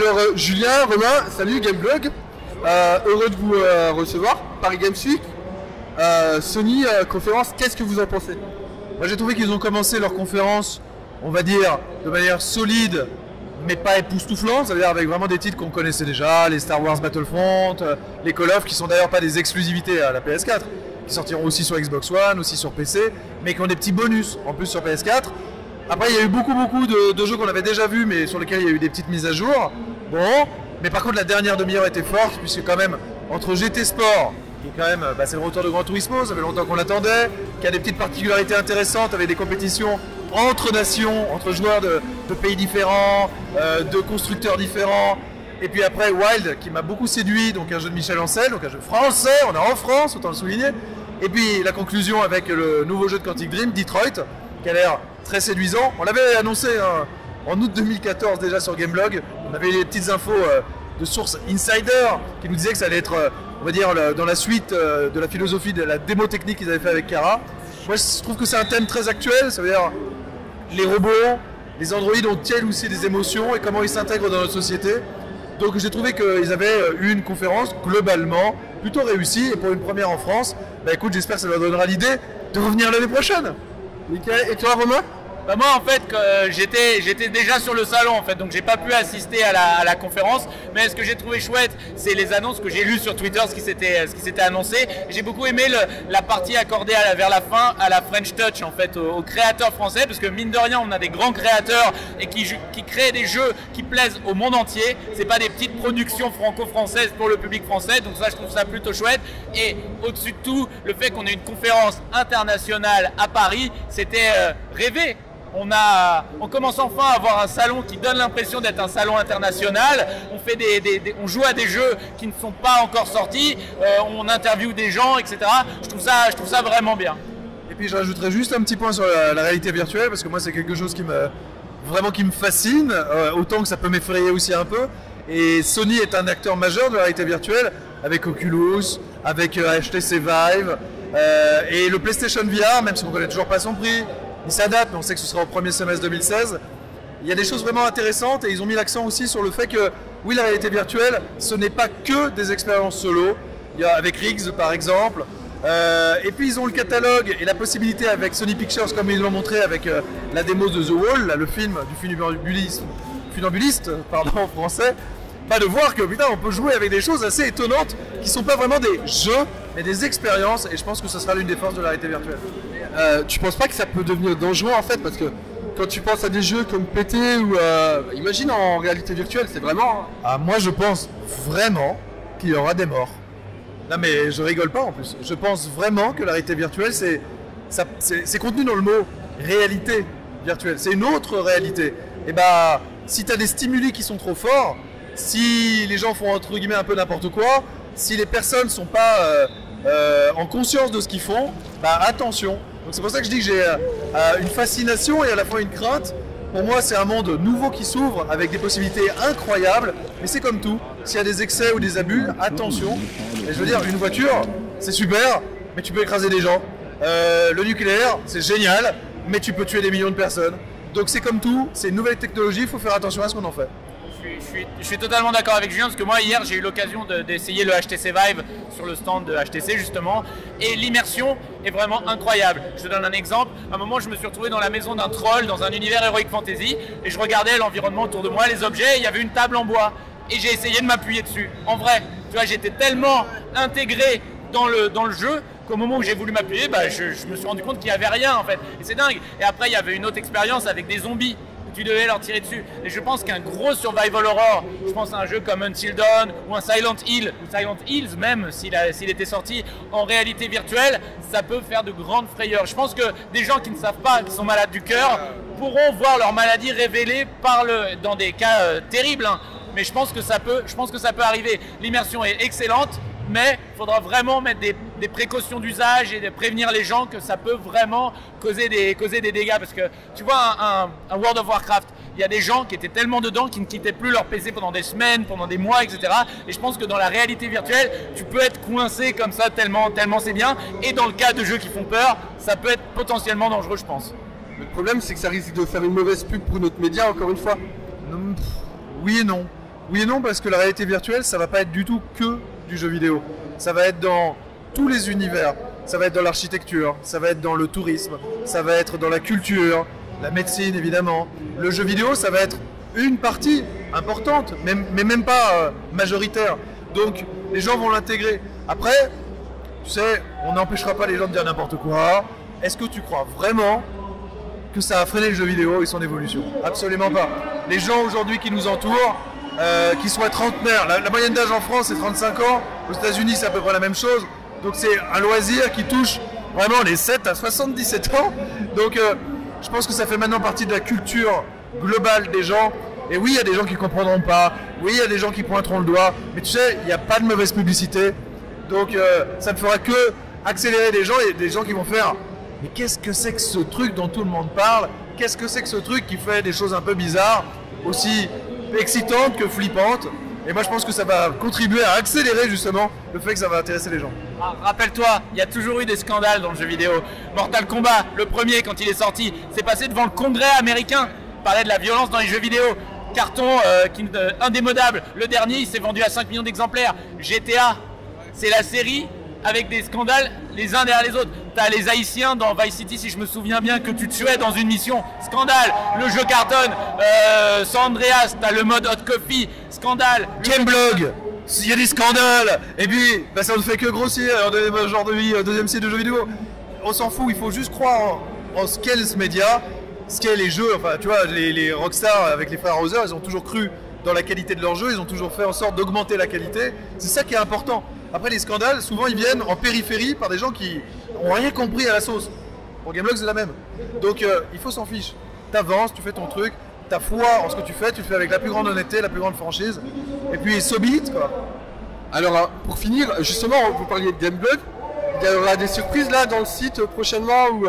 Alors Julien, Romain, salut Gameblog. Heureux de vous recevoir. Paris Games Week, Sony conférence, qu'est-ce que vous en pensez? Moi j'ai trouvé qu'ils ont commencé leur conférence, on va dire, de manière solide, mais pas époustouflante, ça veut dire avec vraiment des titres qu'on connaissait déjà, les Star Wars Battlefront, les Call of, qui sont d'ailleurs pas des exclusivités à la PS4, qui sortiront aussi sur Xbox One, aussi sur PC, mais qui ont des petits bonus en plus sur PS4. Après il y a eu beaucoup de jeux qu'on avait déjà vus, mais sur lesquels il y a eu des petites mises à jour. Bon, mais par contre la dernière demi-heure était forte, puisque quand même, entre GT Sport, qui est quand même, c'est le retour de Gran Turismo, ça fait longtemps qu'on l'attendait, qui a des petites particularités intéressantes, avec des compétitions entre nations, entre joueurs de pays différents, de constructeurs différents. Et puis après Wild, qui m'a beaucoup séduit, donc un jeu de Michel Ancel, donc un jeu français, on est en France, autant le souligner. Et puis la conclusion avec le nouveau jeu de Quantic Dream, Detroit, qui a l'air très séduisant. On l'avait annoncé en août 2014 déjà sur Gameblog. On avait les petites infos de sources insider qui nous disaient que ça allait être, on va dire, dans la suite de la philosophie de la démo technique qu'ils avaient fait avec Kara. Moi je trouve que c'est un thème très actuel, ça veut dire les robots, les androïdes ont-ils aussi des émotions et comment ils s'intègrent dans notre société. Donc j'ai trouvé qu'ils avaient eu une conférence globalement plutôt réussie et pour une première en France, bah écoute, j'espère que ça leur donnera l'idée de revenir l'année prochaine. Nickel. Et toi Romain? Bah moi en fait j'étais déjà sur le salon en fait, donc j'ai pas pu assister à la conférence, mais ce que j'ai trouvé chouette c'est les annonces que j'ai lues sur Twitter, ce qui s'était annoncé. J'ai beaucoup aimé la partie accordée vers la fin à la French Touch en fait, aux créateurs français, parce que mine de rien on a des grands créateurs et qui créent des jeux qui plaisent au monde entier, c'est pas des petites productions franco-françaises pour le public français, donc ça je trouve ça plutôt chouette. Et au-dessus de tout, le fait qu'on ait une conférence internationale à Paris, c'était rêvé. On commence enfin à avoir un salon qui donne l'impression d'être un salon international. On joue à des jeux qui ne sont pas encore sortis, on interviewe des gens, etc. Je trouve ça vraiment bien. Et puis je rajouterais juste un petit point sur la réalité virtuelle, parce que moi c'est quelque chose qui me fascine, autant que ça peut m'effrayer aussi un peu. Et Sony est un acteur majeur de la réalité virtuelle, avec Oculus, avec HTC Vive, et le PlayStation VR, même si on ne connaît toujours pas son prix. Il s'adapte, mais on sait que ce sera au premier semestre 2016. Il y a des choses vraiment intéressantes et ils ont mis l'accent aussi sur le fait que, oui, la réalité virtuelle, ce n'est pas que des expériences solo. Il y a avec Riggs par exemple. Et puis ils ont le catalogue et la possibilité avec Sony Pictures, comme ils l'ont montré avec la démo de The Wall, là, le film du funambuliste en français. Pas de voir que putain, on peut jouer avec des choses assez étonnantes qui sont pas vraiment des jeux mais des expériences, et je pense que ce sera l'une des forces de la réalité virtuelle. Tu penses pas que ça peut devenir dangereux en fait, parce que quand tu penses à des jeux comme PT ou imagine en réalité virtuelle, c'est vraiment... Moi je pense vraiment qu'il y aura des morts. Non mais je rigole pas en plus. Je pense vraiment que la réalité virtuelle c'est contenu dans le mot réalité virtuelle. C'est une autre réalité. Et bah si tu as des stimuli qui sont trop forts, si les gens font entre guillemets un peu n'importe quoi, si les personnes sont pas en conscience de ce qu'ils font, bah attention. Donc c'est pour ça que je dis que j'ai une fascination et à la fois une crainte. Pour moi c'est un monde nouveau qui s'ouvre avec des possibilités incroyables, mais c'est comme tout, s'il y a des excès ou des abus, attention. Et je veux dire, une voiture c'est super, mais tu peux écraser des gens. Le nucléaire c'est génial, mais tu peux tuer des millions de personnes. Donc c'est comme tout, c'est une nouvelle technologie, il faut faire attention à ce qu'on en fait. Je suis totalement d'accord avec Julien, parce que moi hier j'ai eu l'occasion d'essayer le HTC Vive sur le stand de HTC justement, et l'immersion est vraiment incroyable. Je te donne un exemple. À un moment je me suis retrouvé dans la maison d'un troll dans un univers Heroic Fantasy et je regardais l'environnement autour de moi, les objets, et il y avait une table en bois et j'ai essayé de m'appuyer dessus. En vrai, tu vois, j'étais tellement intégré dans le jeu qu'au moment où j'ai voulu m'appuyer, bah, je me suis rendu compte qu'il n'y avait rien en fait, et c'est dingue. Et après il y avait une autre expérience avec des zombies. Tu devais leur tirer dessus. Et je pense qu'un gros survival horror, je pense à un jeu comme Until Dawn ou un Silent Hill, ou Silent Hills même, s'il était sorti en réalité virtuelle, ça peut faire de grandes frayeurs. Je pense que des gens qui ne savent pas, qui sont malades du cœur, pourront voir leur maladie révélée dans des cas terribles. Hein. Mais je pense que ça peut arriver. L'immersion est excellente, mais il faudra vraiment mettre des précautions d'usage et de prévenir les gens que ça peut vraiment causer des dégâts. Parce que tu vois, un World of Warcraft, il y a des gens qui étaient tellement dedans qu'ils ne quittaient plus leur PC pendant des semaines, pendant des mois, etc. Et je pense que dans la réalité virtuelle, tu peux être coincé comme ça tellement c'est bien. Et dans le cas de jeux qui font peur, ça peut être potentiellement dangereux, je pense. Le problème, c'est que ça risque de faire une mauvaise pub pour notre média, encore une fois. Oui et non. Oui et non, parce que la réalité virtuelle, ça va pas être du tout que du jeu vidéo. Ça va être dans tous les univers. Ça va être dans l'architecture, ça va être dans le tourisme, ça va être dans la culture, la médecine évidemment. Le jeu vidéo, ça va être une partie importante, mais même pas majoritaire. Donc les gens vont l'intégrer. Après, tu sais, on n'empêchera pas les gens de dire n'importe quoi. Est-ce que tu crois vraiment que ça a freiné le jeu vidéo et son évolution? Absolument pas. Les gens aujourd'hui qui nous entourent, qui soient trentenaires, la moyenne d'âge en France c'est 35 ans, aux États-Unis c'est à peu près la même chose. Donc c'est un loisir qui touche vraiment les 7 à 77 ans. Donc je pense que ça fait maintenant partie de la culture globale des gens. Et oui, il y a des gens qui ne comprendront pas. Oui, il y a des gens qui pointeront le doigt. Mais tu sais, il n'y a pas de mauvaise publicité. Donc ça ne fera que accélérer des gens et des gens qui vont faire « Mais qu'est-ce que c'est que ce truc dont tout le monde parle? Qu'est-ce que c'est que ce truc qui fait des choses un peu bizarres, aussi excitantes que flippantes ?» Et moi je pense que ça va contribuer à accélérer justement le fait que ça va intéresser les gens. Ah, rappelle-toi, il y a toujours eu des scandales dans le jeu vidéo. Mortal Kombat, le premier quand il est sorti, c'est passé devant le Congrès américain. Il parlait de la violence dans les jeux vidéo. Carton indémodable. Le dernier, il s'est vendu à 5 millions d'exemplaires. GTA, c'est la série avec des scandales les uns derrière les autres. T'as les Haïtiens dans Vice City, si je me souviens bien, que tu tuais dans une mission. Scandale. Le jeu cartonne. San Andreas, t'as le mode Hot Coffee. Scandale. Gameblog, il y a des scandales. Et puis, bah, ça ne fait que grossir dans genre de vie, deuxième site de jeux vidéo. On s'en fout, il faut juste croire en ce qu'est ce média, ce qu'est les jeux. Enfin, tu vois, les Rockstar avec les frères Hauser, ils ont toujours cru dans la qualité de leurs jeux, ils ont toujours fait en sorte d'augmenter la qualité. C'est ça qui est important. Après, les scandales, souvent, ils viennent en périphérie par des gens qui n'ont rien compris à la sauce. Pour Gameblog, c'est la même. Donc, il faut s'en fiche. T'avances, tu fais ton truc, t'as foi en ce que tu le fais avec la plus grande honnêteté, la plus grande franchise. Et puis, so be it, quoi. Alors, pour finir, justement, vous parliez de Gameblog. Il y aura des surprises là dans le site prochainement ou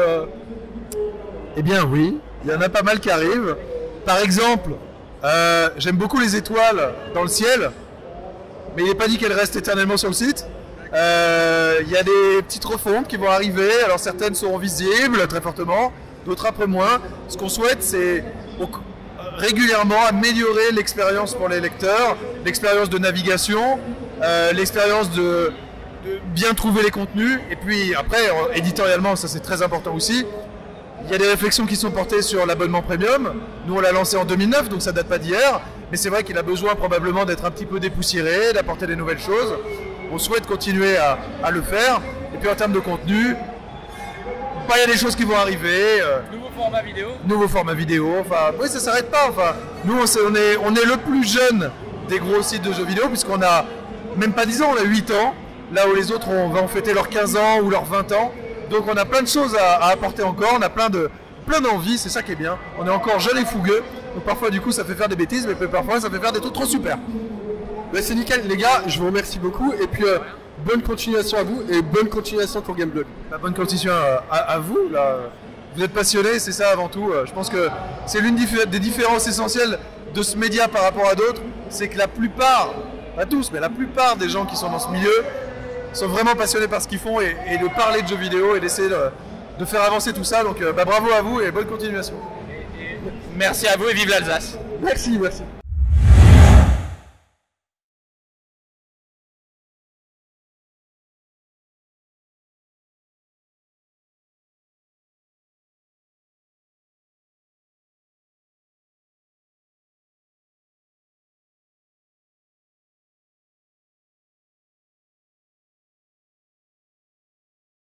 Eh bien, oui. Il y en a pas mal qui arrivent. Par exemple, j'aime beaucoup les étoiles dans le ciel. Mais il n'est pas dit qu'elles restent éternellement sur le site. Il y a des petites refontes qui vont arriver. Alors certaines seront visibles très fortement, d'autres un peu moins. Ce qu'on souhaite, c'est régulièrement améliorer l'expérience pour les lecteurs, l'expérience de navigation, l'expérience de bien trouver les contenus. Et puis après, éditorialement, ça c'est très important aussi. Il y a des réflexions qui sont portées sur l'abonnement premium. Nous, on l'a lancé en 2009, donc ça date pas d'hier. Mais c'est vrai qu'il a besoin probablement d'être un petit peu dépoussiéré, d'apporter des nouvelles choses. On souhaite continuer à le faire. Et puis en termes de contenu, il y a des choses qui vont arriver. Nouveau format vidéo. Nouveau format vidéo. Enfin, oui, ça s'arrête pas. Enfin, nous, on est le plus jeune des gros sites de jeux vidéo, puisqu'on a même pas 10 ans, on a 8 ans. Là où les autres vont fêter leurs 15 ans ou leurs 20 ans. Donc on a plein de choses à apporter encore, on a plein d'envie, c'est ça qui est bien. On est encore jeune et fougueux, donc parfois du coup ça fait faire des bêtises, mais parfois ça fait faire des trucs trop super. Bah, c'est nickel les gars, je vous remercie beaucoup et puis bonne continuation à vous et bonne continuation pour Gameblog. Bah, bonne continuation à vous, là. Vous êtes passionnés, c'est ça avant tout. Je pense que c'est l'une des différences essentielles de ce média par rapport à d'autres, c'est que la plupart, pas tous, mais la plupart des gens qui sont dans ce milieu sont vraiment passionnés par ce qu'ils font et de parler de jeux vidéo et d'essayer de faire avancer tout ça. Donc bravo à vous et bonne continuation. Merci à vous et vive l'Alsace. Merci, merci.